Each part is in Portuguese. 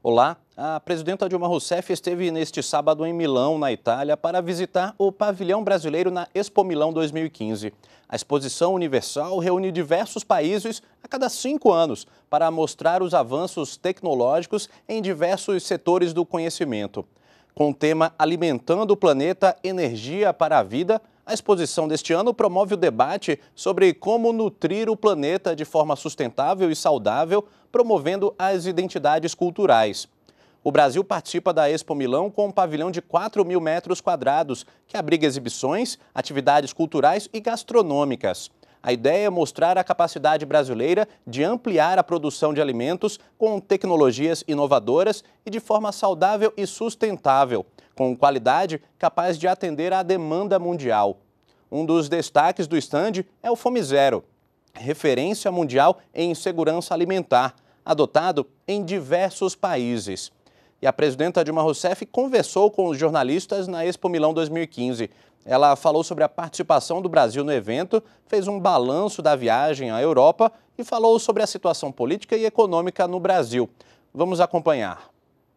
Olá, a presidenta Dilma Rousseff esteve neste sábado em Milão, na Itália, para visitar o pavilhão brasileiro na Expo Milão 2015. A exposição universal reúne diversos países a cada 5 anos para mostrar os avanços tecnológicos em diversos setores do conhecimento. Com o tema Alimentando o Planeta, Energia para a Vida, a exposição deste ano promove o debate sobre como nutrir o planeta de forma sustentável e saudável, promovendo as identidades culturais. O Brasil participa da Expo Milão com um pavilhão de 4.000 metros quadrados, que abriga exibições, atividades culturais e gastronômicas. A ideia é mostrar a capacidade brasileira de ampliar a produção de alimentos com tecnologias inovadoras e de forma saudável e sustentável, com qualidade capaz de atender à demanda mundial. Um dos destaques do estande é o Fome Zero, referência mundial em segurança alimentar, adotado em diversos países. E a presidenta Dilma Rousseff conversou com os jornalistas na Expo Milão 2015. Ela falou sobre a participação do Brasil no evento, fez um balanço da viagem à Europa e falou sobre a situação política e econômica no Brasil. Vamos acompanhar.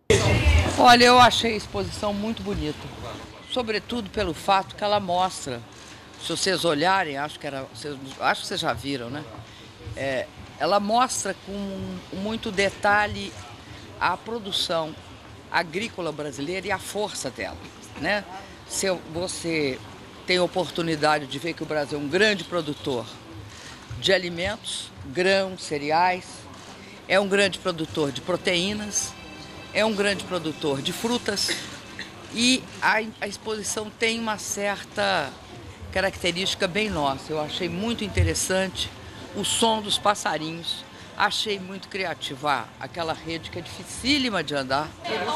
Olha, eu achei a exposição muito bonita, sobretudo pelo fato que ela mostra, se vocês olharem, acho que vocês já viram, né? Ela mostra com muito detalhe a produção agrícola brasileira e a força dela, né? Se você tem a oportunidade de ver que o Brasil é um grande produtor de alimentos, grãos, cereais, é um grande produtor de proteínas, é um grande produtor de frutas e a exposição tem uma certa característica bem nossa. Eu achei muito interessante o som dos passarinhos, achei muito criativa aquela rede que é dificílima de andar.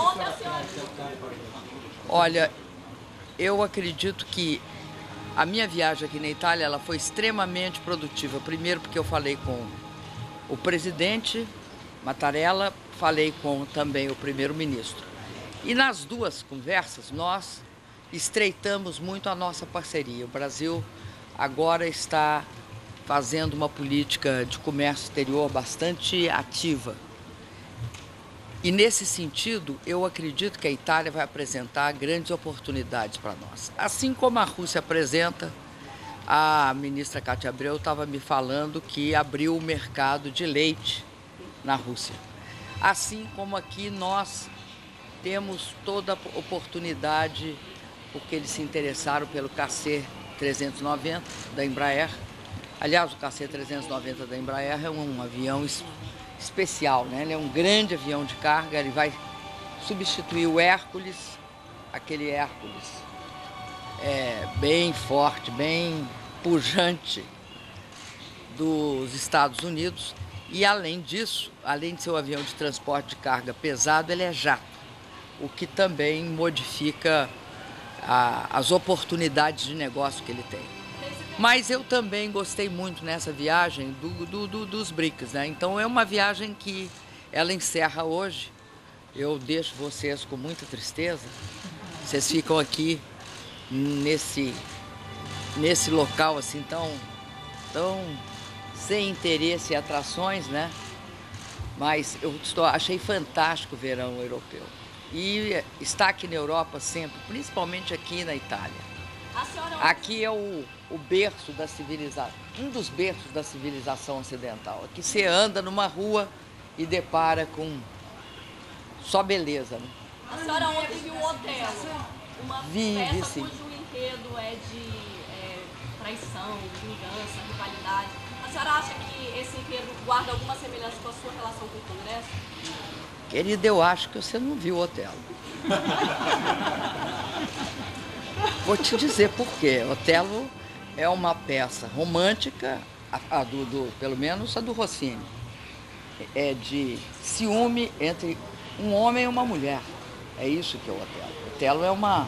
Olha, eu acredito que a minha viagem aqui na Itália ela foi extremamente produtiva. Primeiro porque eu falei com o presidente Mattarella, falei com também o primeiro-ministro. E nas duas conversas nós estreitamos muito a nossa parceria. O Brasil agora está fazendo uma política de comércio exterior bastante ativa. E nesse sentido, eu acredito que a Itália vai apresentar grandes oportunidades para nós. Assim como a Rússia apresenta, a ministra Cátia Abreu estava me falando que abriu o mercado de leite na Rússia. Assim como aqui nós temos toda a oportunidade, porque eles se interessaram pelo KC-390 da Embraer. Aliás, o KC-390 da Embraer é um avião especial, né? Ele é um grande avião de carga, ele vai substituir o Hércules, aquele Hércules bem forte, bem pujante dos Estados Unidos. E além disso, além de ser um avião de transporte de carga pesado, ele é jato, o que também modifica as oportunidades de negócio que ele tem. Mas eu também gostei muito nessa viagem dos BRICS, né? Então é uma viagem que ela encerra hoje. Eu deixo vocês com muita tristeza. Vocês ficam aqui nesse local assim tão sem interesse e atrações, né? Mas achei fantástico o verão europeu. E estar aqui na Europa sempre, principalmente aqui na Itália. Aqui é o berço da civilização, um dos berços da civilização ocidental. Aqui você anda numa rua e depara com só beleza, né? A senhora ontem viu um hotel, uma peça sim. cujo enredo é de traição, vingança, rivalidade. A senhora acha que esse enredo guarda alguma semelhança com a sua relação com o Congresso? Querida, eu acho que você não viu o hotel. Vou te dizer por quê. Otelo é uma peça romântica, pelo menos a do Rossini. É de ciúme entre um homem e uma mulher. É isso que é o Otelo. Otelo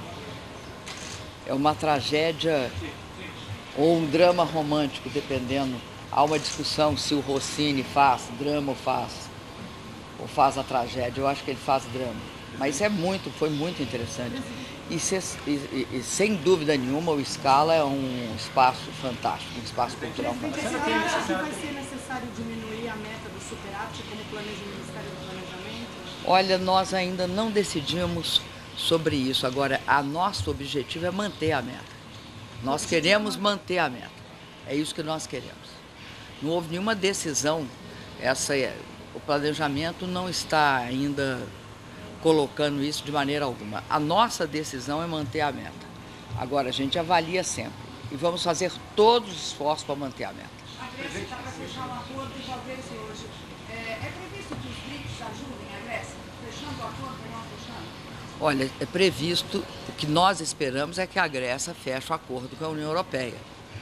é uma tragédia ou um drama romântico, dependendo. Há uma discussão se o Rossini faz drama ou faz a tragédia. Eu acho que ele faz drama. Mas foi muito interessante. E sem dúvida nenhuma, o Scala é um espaço fantástico, um espaço cultural fantástico. Você acha que vai ser necessário diminuir a meta do superávit como planeja o Ministério do Planejamento? Olha, nós ainda não decidimos sobre isso. Agora, nosso objetivo é manter a meta. Nós queremos manter a meta. É isso que nós queremos. Não houve nenhuma decisão. O planejamento não está ainda colocando isso de maneira alguma. A nossa decisão é manter a meta. Agora, a gente avalia sempre. E vamos fazer todos os esforços para manter a meta. A Grécia está para fechar um acordo e já veio hoje. É previsto que os BRICS ajudem a Grécia, fechando o acordo ou não fechando? Olha, é previsto, o que nós esperamos é que a Grécia feche o acordo com a União Europeia.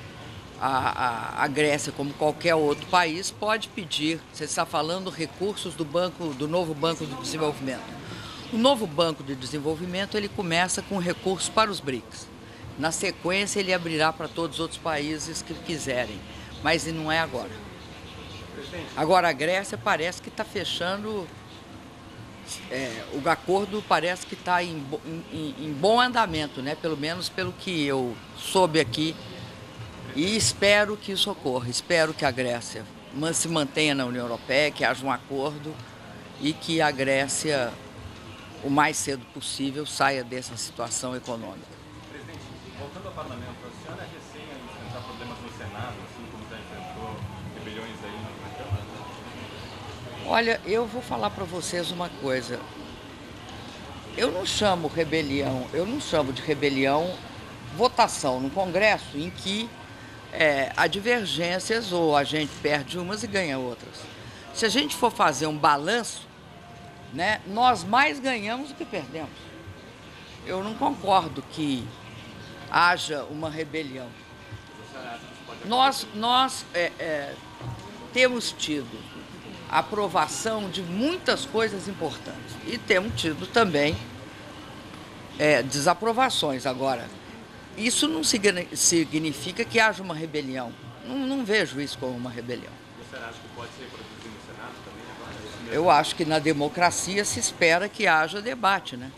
A Grécia, como qualquer outro país, pode pedir, você está falando recursos do novo Banco de Desenvolvimento. O novo Banco de Desenvolvimento, ele começa com recursos para os BRICS. Na sequência, ele abrirá para todos os outros países que quiserem, mas não é agora. Agora, a Grécia parece que está fechando, o acordo parece que está em bom andamento, né? Pelo menos pelo que eu soube aqui. E espero que isso ocorra, espero que a Grécia se mantenha na União Europeia, que haja um acordo e que a Grécia, o mais cedo possível, saia dessa situação econômica. Presidente, voltando ao parlamento, a senhora receia enfrentar problemas no Senado, assim como já enfrentou rebeliões aí na Câmara? Olha, eu vou falar para vocês uma coisa. Eu não chamo de rebelião votação no Congresso em que há divergências ou a gente perde umas e ganha outras. Se a gente for fazer um balanço, né, nós mais ganhamos do que perdemos. Eu não concordo que haja uma rebelião. Nós temos tido a aprovação de muitas coisas importantes e temos tido também desaprovações. Agora, isso não significa que haja uma rebelião. Não vejo isso como uma rebelião. Você acha que pode ser produzido no Senado também agora? Eu acho que na democracia se espera que haja debate, né?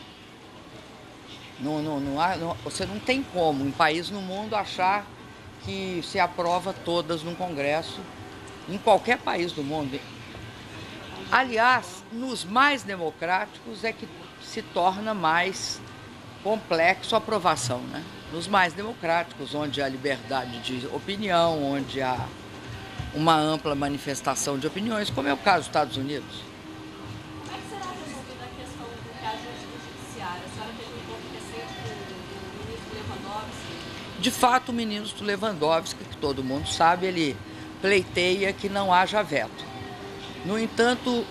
Você não tem como, em país no mundo, achar que se aprova todas num Congresso, em qualquer país do mundo. Aliás, nos mais democráticos é que se torna mais complexo a aprovação, né? Nos mais democráticos, onde há liberdade de opinião, onde há uma ampla manifestação de opiniões, como é o caso dos Estados Unidos. Como é que será resolvida a questão do reajuste do judiciário? A senhora teve um pouco recente com o ministro Lewandowski? De fato, o ministro Lewandowski, que todo mundo sabe, ele pleiteia que não haja veto. No entanto,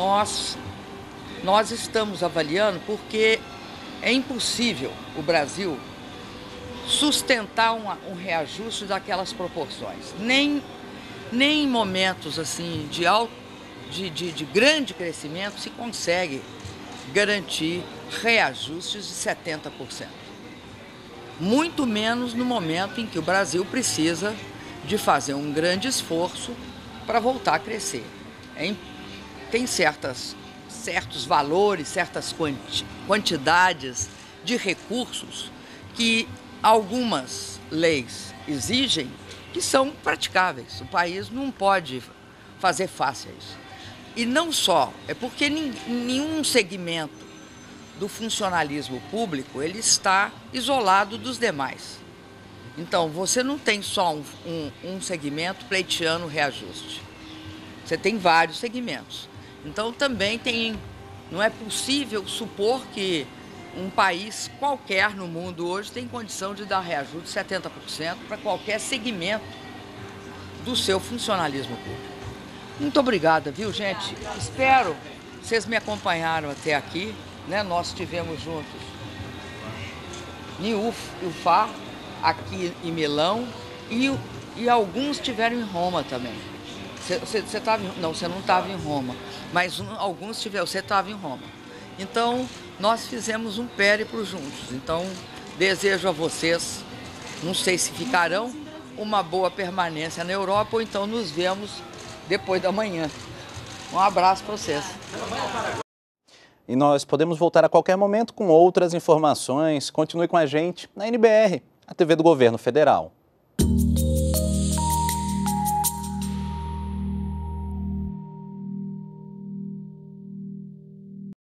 nós estamos avaliando porque é impossível o Brasil sustentar um reajuste daquelas proporções. Nem em momentos assim de grande crescimento se consegue garantir reajustes de 70%. Muito menos no momento em que o Brasil precisa de fazer um grande esforço para voltar a crescer. Tem certos valores, certas quantidades de recursos que algumas leis exigem que são praticáveis. O país não pode fazer face a isso. E não só, é porque nenhum segmento do funcionalismo público ele está isolado dos demais. Então, você não tem só um segmento pleiteando reajuste. Você tem vários segmentos. Então, também não é possível supor que um país qualquer no mundo hoje tem condição de dar reajuste de 70% para qualquer segmento do seu funcionalismo público. Muito obrigada, viu, gente? Espero, vocês me acompanharam até aqui, né? Nós estivemos juntos em Ufá, aqui em Milão, e alguns estiveram em Roma também. Você estava não, você não estava em Roma, mas alguns tiveram, você estava em Roma. Então, nós fizemos um périplo juntos. Então, desejo a vocês, não sei se ficarão, uma boa permanência na Europa ou então nos vemos depois da manhã. Um abraço para vocês. E nós podemos voltar a qualquer momento com outras informações. Continue com a gente na NBR, a TV do Governo Federal.